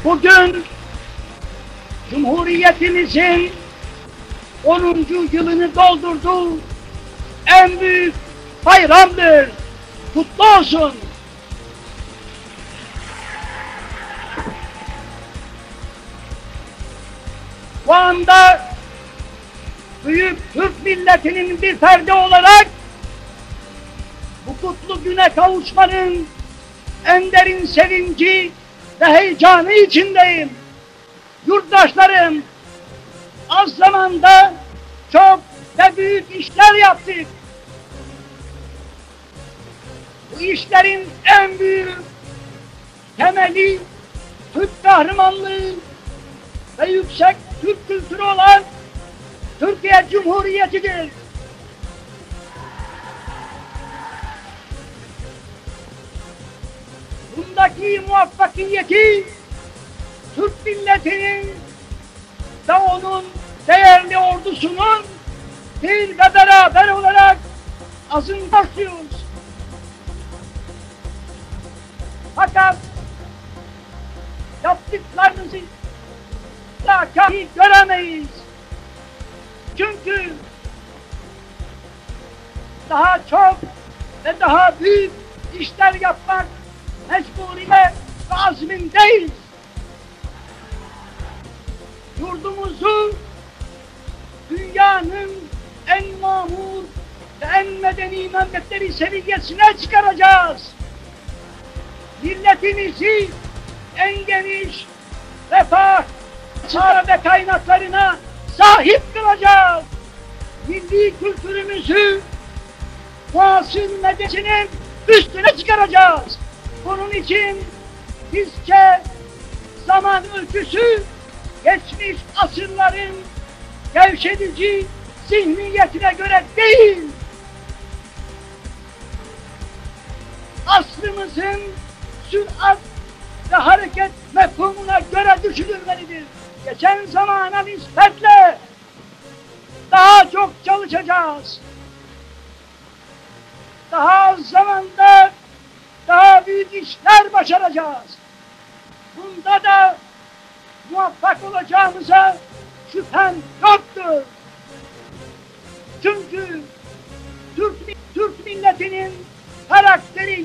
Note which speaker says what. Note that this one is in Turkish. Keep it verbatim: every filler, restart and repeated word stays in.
Speaker 1: Bugün Cumhuriyetimizin onuncu yılını doldurduğu en büyük bayramdır. Kutlu olsun. Bu anda büyük Türk milletinin bir ferdi olarak bu kutlu güne kavuşmanın en derin sevinci ve heyecanı içindeyim. Yurttaşlarım, az zamanda çok ve büyük işler yaptık. Bu işlerin en büyük temeli Türk kahramanlığı ve yüksek Türk kültürü olan Türkiye Cumhuriyeti'dir. Bundaki muvaffakiyeti Türk milletinin ve onun değerli ordusunun bir ve beraber olarak azımsatıyoruz. Fakat yaptıklarınızı da kafi göremeyiz. Çünkü daha çok ve daha büyük işler yapmak mecburiyet ve azmindeyiz. Yurdumuzu dünyanın en mamur ve en medeni memleketleri seviyesine çıkaracağız. Milletimizi en geniş refah, çare ve kaynaklarına sahip kılacağız. Milli kültürümüzü muasır medeniyetinin üstüne çıkaracağız. Bunun için bizce zaman ölçüsü geçmiş asırların gevşetici zihniyetine göre değil, asrımızın sürat ve hareket mefhumuna göre düşünülmelidir. Geçen zamana nispetle daha çok çalışacağız. Daha az zamanda daha büyük işler başaracağız. Bunda da muvaffak olacağımıza şüphem yoktur. Çünkü Türk, Türk milletinin karakteri